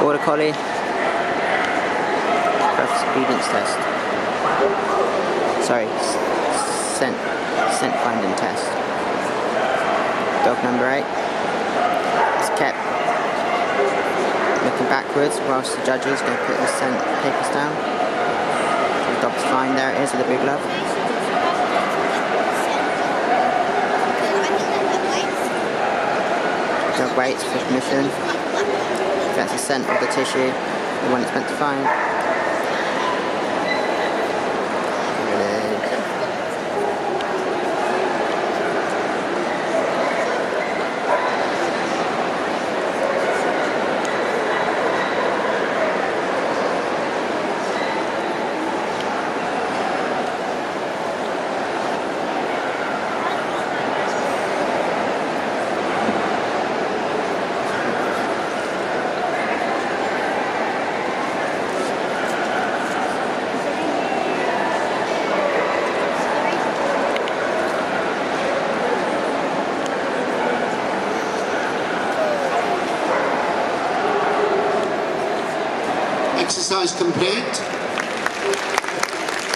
Border Collie. Breath obedience test. Sorry, scent finding test. Dog number 8 is kept looking backwards whilst the judge is going to put the scent papers down. The dog's fine, there it is with a big glove. The dog waits for permission. Gets a scent of the tissue, the one it's meant to find. Exercise complete.